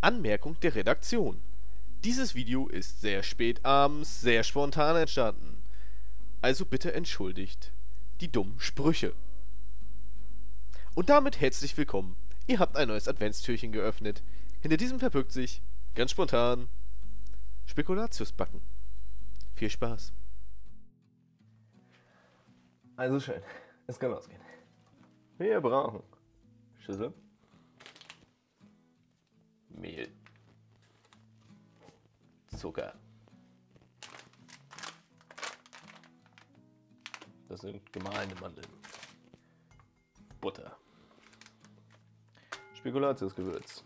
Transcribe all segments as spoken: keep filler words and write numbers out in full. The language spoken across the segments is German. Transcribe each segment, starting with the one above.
Anmerkung der Redaktion. Dieses Video ist sehr spät abends, sehr spontan entstanden. Also bitte entschuldigt die dummen Sprüche. Und damit herzlich willkommen. Ihr habt ein neues Adventstürchen geöffnet. Hinter diesem verbirgt sich, ganz spontan, Spekulatiusbacken. Viel Spaß. Also schön, es kann losgehen. Wir brauchen Schüssel, Mehl, Zucker. Das sind gemahlene Mandeln. Butter. Spekulatiusgewürz.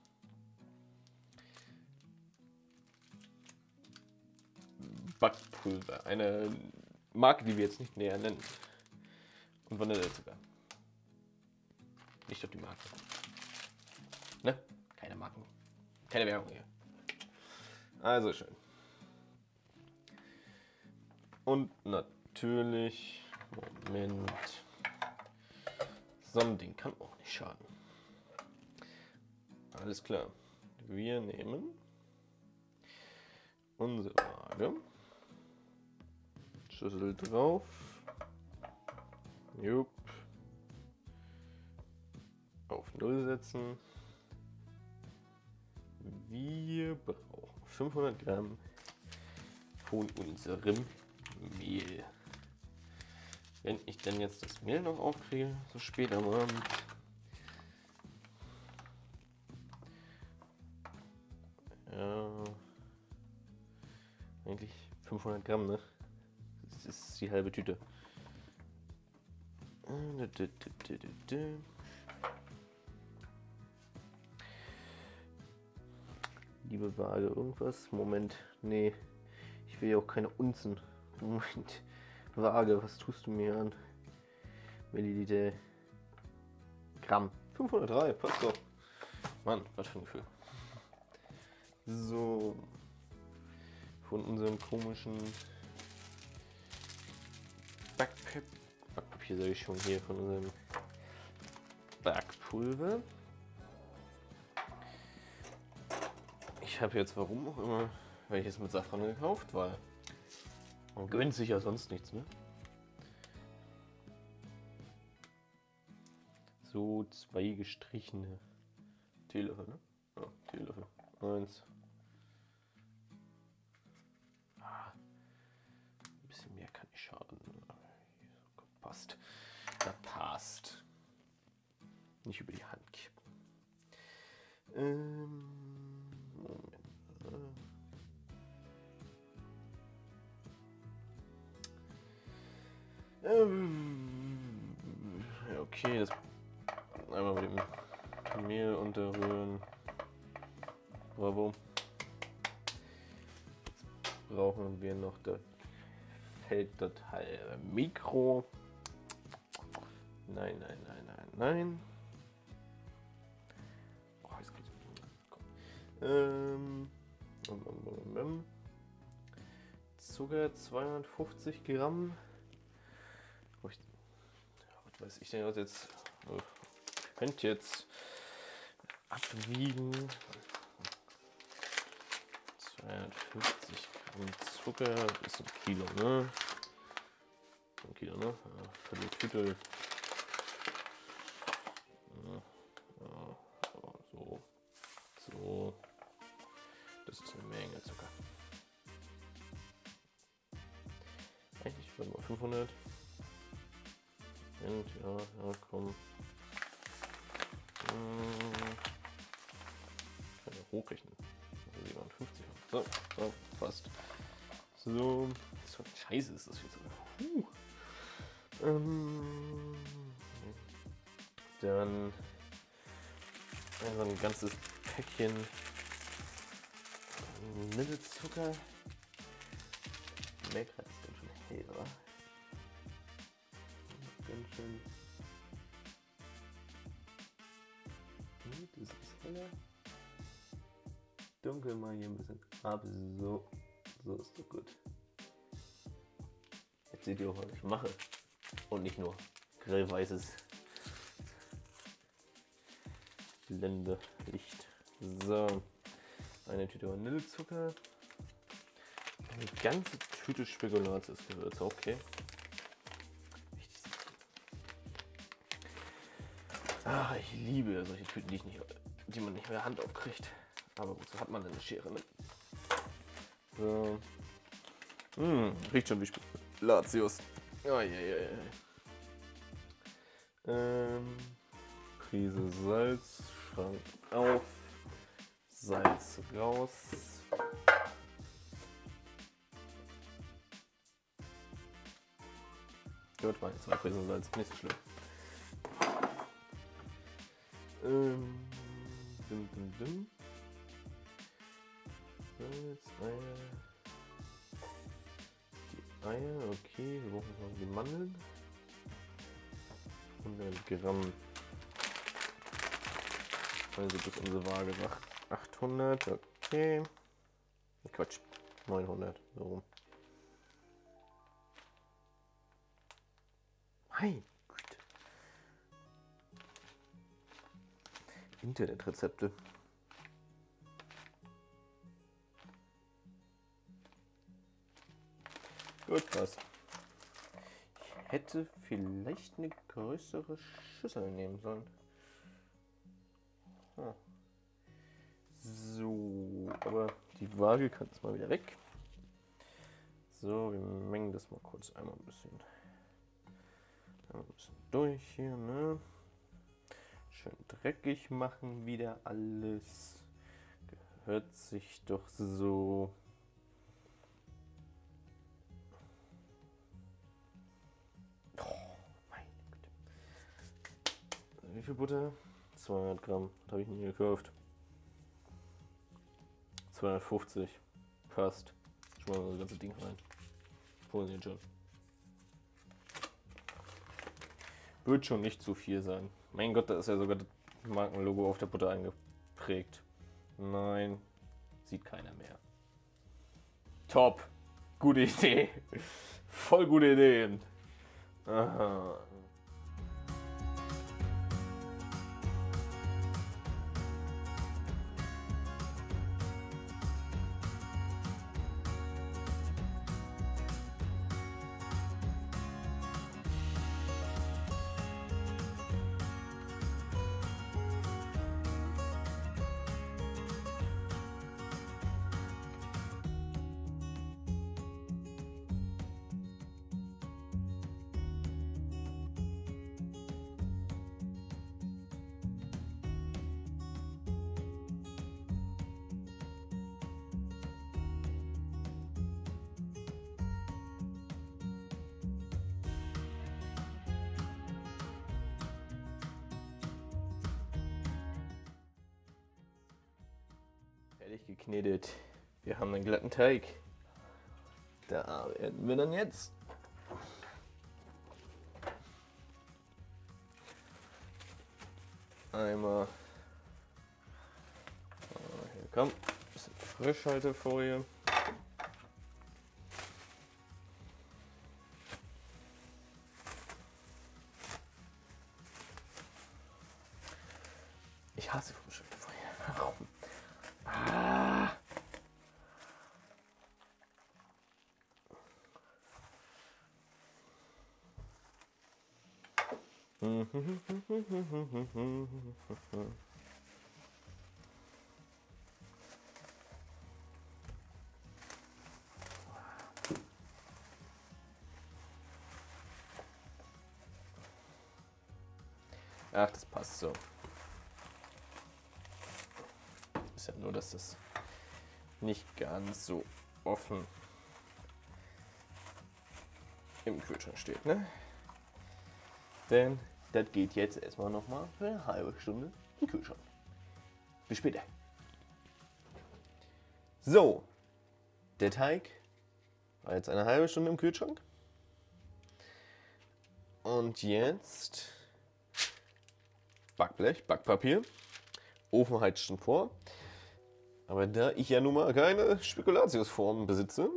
Backpulver. Eine Marke, die wir jetzt nicht näher nennen. Und Vanillezucker. Nicht auf die Marke. Ne? Keine Marken. Keine Werbung hier. Also schön. Und natürlich... Moment. So ein Ding kann auch nicht schaden. Alles klar. Wir nehmen unsere Waage. Schüssel drauf. Jupp. Auf null setzen. Wir brauchen fünfhundert Gramm von unserem Mehl. Wenn ich denn jetzt das Mehl noch aufkriege, so spät am Abend. Ja, eigentlich fünfhundert Gramm, ne? Das ist die halbe Tüte. Liebe Waage, irgendwas? Moment, nee. Ich will ja auch keine Unzen. Moment. Waage, was tust du mir an? Milliliter. Gramm. fünfhundertdrei, passt doch. Mann, was für ein Gefühl. So. Von unserem komischen Backpapier. Backpapier sage ich schon hier, von unserem Backpulver. Ich habe jetzt, warum auch immer, welches mit Safran gekauft, weil man gönnt sich ja sonst nichts, ne? So zwei gestrichene Teelöffel, ne? Ja, Teelöffel. Eins. Ah, ein bisschen mehr kann nicht schaden. Passt. Da passt. Nicht über die Hand kippen. Ähm, Moment. Ähm, ja, okay, das einmal mit dem Mehl unterrühren. Bravo. Jetzt brauchen wir noch das Felddatei Mikro. Nein, nein, nein, nein, nein. Oh, jetzt geht's. Komm. Ähm, Zucker zweihundertfünfzig Gramm. Oh, ich, was weiß ich denn, was jetzt? Oh, könnt jetzt abwiegen. zweihundertfünfzig Gramm Zucker ist ein Kilo, ne? Ein Kilo, ne? Ja, für die Tüte. So, so, das ist eine Menge Zucker. Eigentlich, warte mal, fünfhundert. Und ja, ja, komm. Hm. Ich kann ja hochrechnen. siebenundfünfzig. So, so, passt. So, so scheiße ist das viel Zucker. Puh. Ähm, dann so ein ganzes Päckchen Vanillezucker. Merkt das ist ganz schön hell, oder? Ganz schön. Das ist heller. Dunkel mal hier ein bisschen ab. So. So ist doch gut. Jetzt seht ihr auch, was ich mache. Und nicht nur grellweißes Blende Licht. So, eine Tüte Vanillezucker. Eine ganze Tüte Spekulatiusgewürze, okay. Ah, ich liebe solche Tüten, die, ich nicht, die man nicht mit der Hand aufkriegt. Aber wozu hat man denn eine Schere mit? So. Mmh, riecht schon wie Spekulatius. Oh, yeah, yeah, yeah. Ähm, Prise Salz, Schrank auf, Salz raus. Gut, meine zwei Prisen Salz, nicht so schlimm. Ähm, dum, dum, dum. Salz, Eier. Die Eier, okay, wir brauchen noch die Mandeln. hundert Gramm. Also bis unsere Waage sagt achthundert, okay. Quatsch, neunhundert, so rum. Mein Güte. Internetrezepte. Gut, passt. Ich hätte vielleicht eine größere Schüssel nehmen sollen. Hm. So, aber die Waage kann jetzt mal wieder weg. So, wir mengen das mal kurz einmal ein bisschen. Ein bisschen durch hier, ne? Schön dreckig machen wieder alles. Gehört sich doch so. Oh, meine Güte. Wie viel Butter? zweihundert Gramm. Das habe ich nie gekauft. zweihundertfünfzig. Passt. Schmeißen wir das ganze Ding rein. Vorhin schon. Wird schon nicht zu viel sein. Mein Gott, da ist ja sogar das Markenlogo auf der Butter eingeprägt. Nein, sieht keiner mehr. Top. Gute Idee. Voll gute Ideen. Aha. Fertig geknetet. Wir haben einen glatten Teig. Da werden wir dann jetzt einmal hier kommt ein bisschen Frischhaltefolie. Ich hasse Frischhaltefolie. Warum? Ah. Ach, das passt so. Ist ja nur, dass das nicht ganz so offen im Kühlschrank steht, ne? Denn das geht jetzt erstmal noch mal für eine halbe Stunde im Kühlschrank. Bis später. So, der Teig war jetzt eine halbe Stunde im Kühlschrank. Und jetzt Backblech, Backpapier. Ofen heizt schon vor. Aber da ich ja nun mal keine Spekulatiusformen besitze,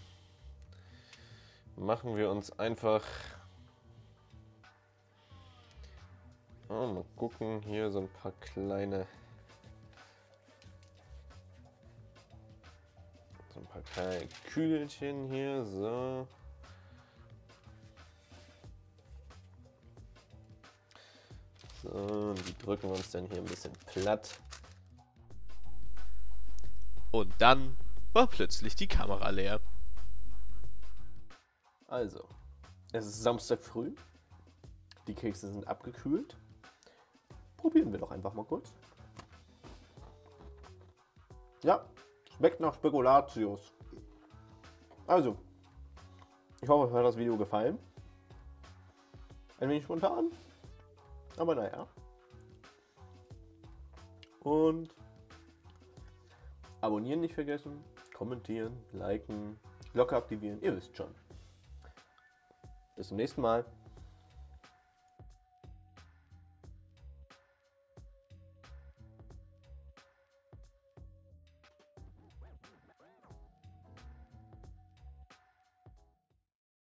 machen wir uns einfach, oh, mal gucken, hier so ein paar kleine ein paar Kügelchen hier, so. So, die drücken wir uns dann hier ein bisschen platt. Und dann war plötzlich die Kamera leer. Also, es ist Samstag früh. Die Kekse sind abgekühlt. Probieren wir doch einfach mal kurz. Ja, schmeckt nach Spekulatius. Also, ich hoffe, euch hat das Video gefallen. Ein wenig spontan, aber naja. Und abonnieren nicht vergessen, kommentieren, liken, Glocke aktivieren, ihr wisst schon. Bis zum nächsten Mal.